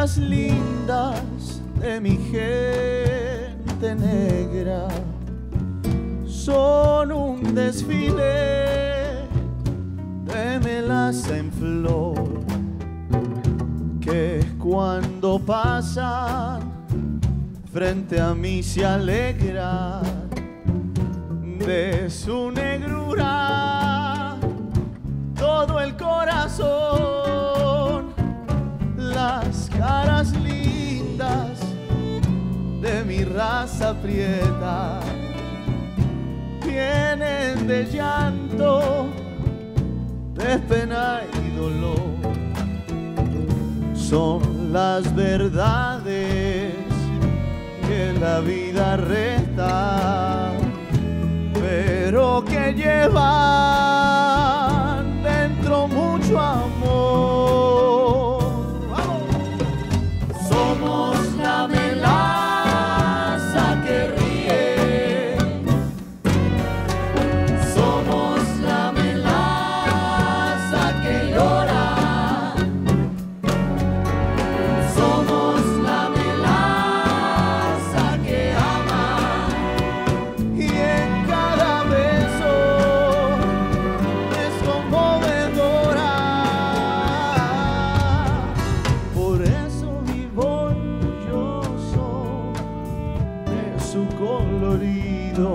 caras lindas de mi gente negra son un desfile de melaza en flor, que cuando pasan frente a mí se alegran de su negrura todo el corazón. Las caras lindas de mi raza prieta vienen de llanto, de pena y dolor. Son las verdades que la vida resta, pero que llevan dentro mucho amor. ¡Vamos! Somos la melaza que ríe, somos la melaza que llora, somos la melaza que ama, y en cada beso es conmovedora. Por eso vivo orgulloso de su colorido.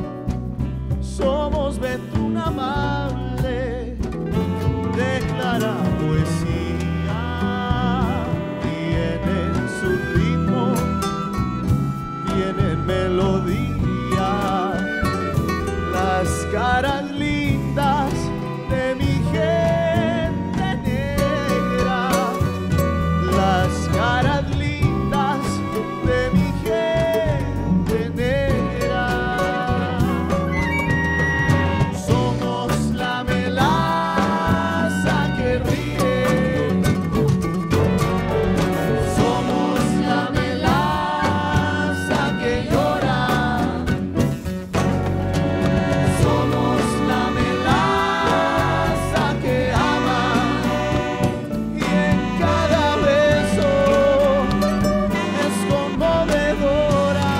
Somos betún amable de clara poesía, tienen su ritmo, tienen melodía. Las caras lindas de mi gente negra, las caras lindas de mi gente negra. Somos la melaza que ríe, somos la melaza que llora, somos la melaza que ama, y en cada beso es conmovedora.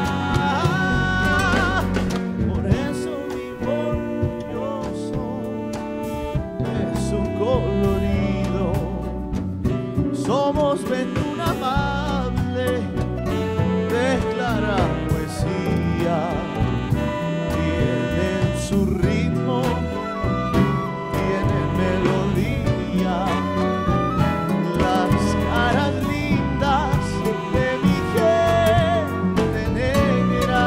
Por eso vivo orgulloso de su colorido. Somos betún amable de clara poesía, tienen su ritmo, tienen melodía. Las caras lindas de mi gente negra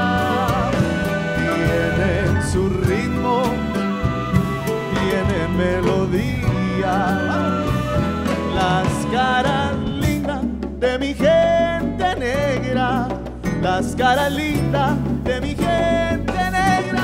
tienen su ritmo, tienen melodía. Las caras lindas de mi gente negra, las caras lindas de mi gente negra.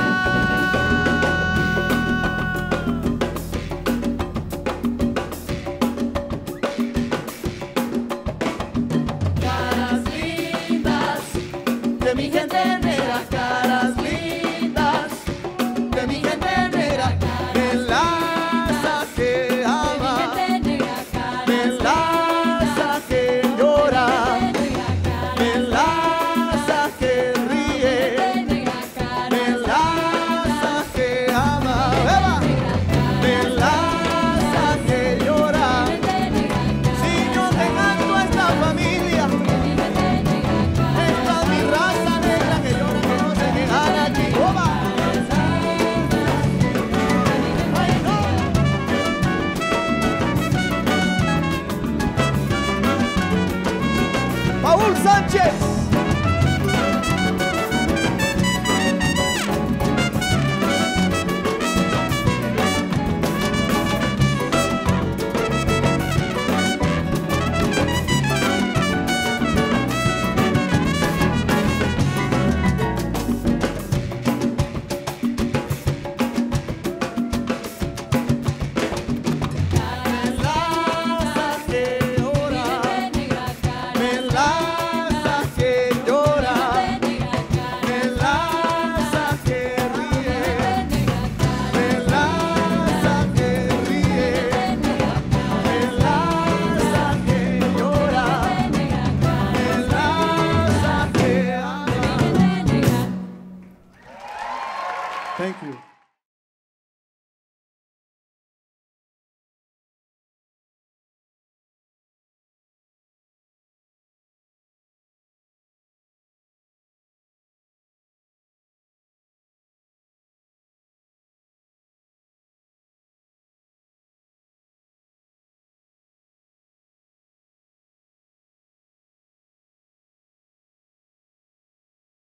Caras lindas de mi gente negra, caras lindas de mi gente negra, melaza que ama, melaza que llora, melaza que ríe, melaza que ama, ¡eva! Melaza que llora. Si yo te canto a esta familia, esta es mi raza negra que llora, que no se quejará aquí. ¡Oba! ¡Ay, no! Paul Sánchez.